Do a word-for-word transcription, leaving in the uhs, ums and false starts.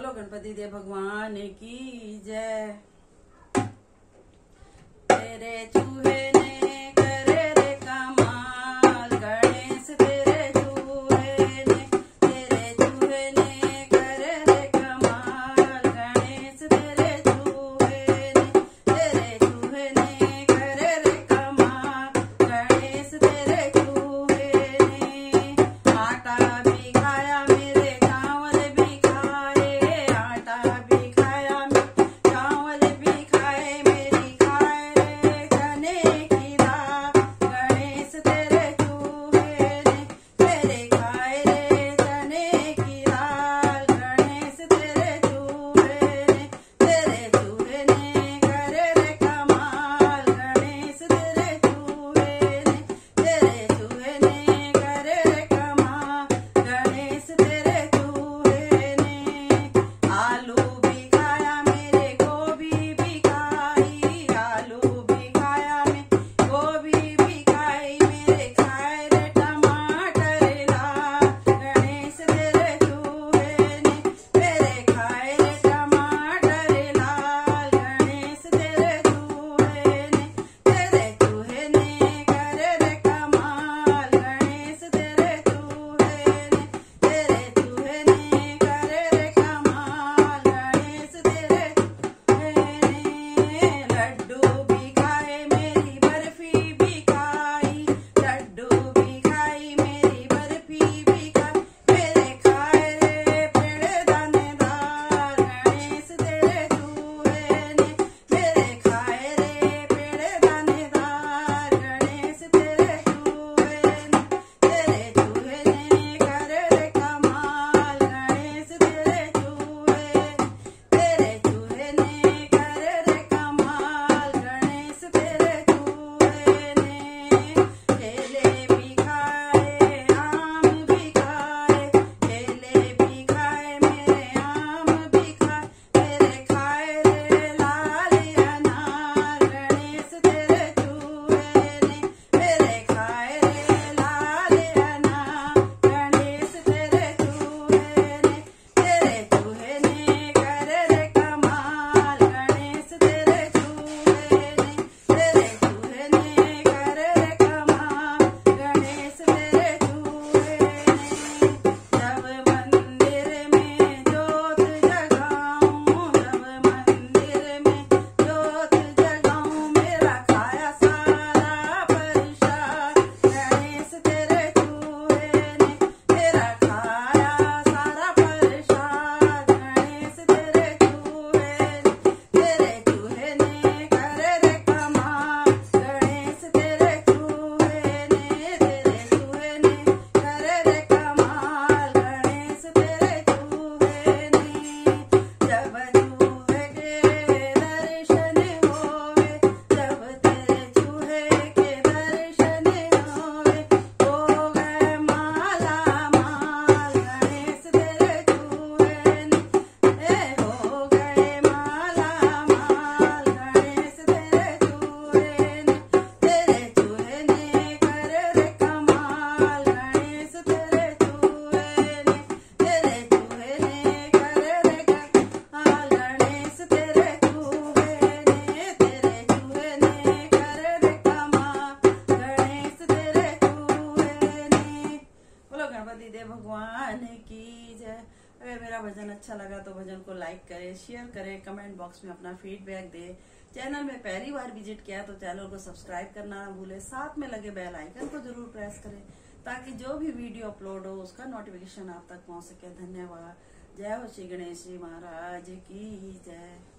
बोलो गणपति देव भगवान की जय। तेरे चूहे ने करे रे कमाल, गणेश तेरे चूहे ने, तेरे चूहे ने करे रे कमाल, गणेश तेरे चूहे ने, तेरे चूहे ने करे रे कमाल, गणेश तेरे चूहे ने। आटा भी खाया मेरे चावल भी खाए, आटा भी खाया चावल भी खाए, मेरी खाए रे चने की दाल, गणेश तेरे चूहे ने, मेरे खाए रे चने की दाल, गणेश तेरे चूहे ने, तेरे चूहे ने करे रे कमाल, गणेश तेरे चूहे ने, तेरे चूहे ने करे रे कमाल, गणेश तेरे चूहे ने। आलू भी खाया मेरे गोभी भी खाई, आलू भी खाया मैं गोभी भी खाई, मेरे खाए रे टमाटर लाल, गणेश तेरे चूहे ने, मेरे खाए रे टमाटर लाल, गणेश तेरे चूहे ने, तेरे चूहे ने करे रे कमाल, गणेश तेरे चूहे ने, तेरे चूहे ने करे रे कमाल, गणेश तेरे चूहे ने। लड्डू भी खाए मेरी बर्फी भी खाई, लड्डू भी खाई मेरी बर्फी भी खाई, मेरे खाए रे पेड़े दानेदार, गणेश तेरे चूहे ने, मेरे खाए रे पेड़े दानेदार, गणेश तेरे चूहे ने, तेरे चूहे ने करे रे कमाल, गणेश तेरे चूहे, तेरे चूहे ने करे रे कमाल, गणेश तेरे चूहे ने। केले भी खाए आम भी खाए, केले भी खाए मेरे आम भी खाए, मेरे खाए रे लाल अनार, गणेश तेरे चूहे ने, मेरे खाए रे लाल अनार, गणेश तेरे चूहे ने, तेरे चूहे ने करे रे कमाल, गणेश तेरे चूहे ने, तेरे चूहे ने करे रे कमाल, गणेश तेरे चूहे ने। जब मंदिर में जोत जगाऊं, जब मंदिर में जोत जगाऊं, मेरा खाया सारा प्रसाद, गणेश तेरे चूहे ने, मेरा खाया सारा प्रसाद, गणेश तेरे चूहे ने, तेरे चूहे ने करे रे कमाल, गणेश तेरे चूहे ने, तेरे चूहे ने करे रे कमाल, गणेश तेरे चूहे ने। जब चूहे के दर्शन होवे, जब तेरे चूहे के दर्शन होवे, हो गए माला माल, गणेश तेरे चूहे ने, ए हो गए माला माल, गणेश तेरे चूहे ने, तेरे चूहे ने करे रे कमाल, गणेश तेरे चूहे ने, तेरे चूहे ने करे रे कमाल, गणेश तेरे चूहे ने, तेरे चूहे ने करे रे कमाल, गणेश तेरे चूहे ने। बोलो गणपति देव भगवान की जय। अगर मेरा भजन अच्छा लगा तो भजन को लाइक करें, शेयर करें, कमेंट बॉक्स में अपना फीडबैक दें। चैनल में पहली बार विजिट किया तो चैनल को सब्सक्राइब करना ना भूलें, साथ में लगे बेल आइकन को जरूर प्रेस करें ताकि जो भी वीडियो अपलोड हो उसका नोटिफिकेशन आप तक पहुंच सके। धन्यवाद। जय हो श्री गणेश जी महाराज की जय।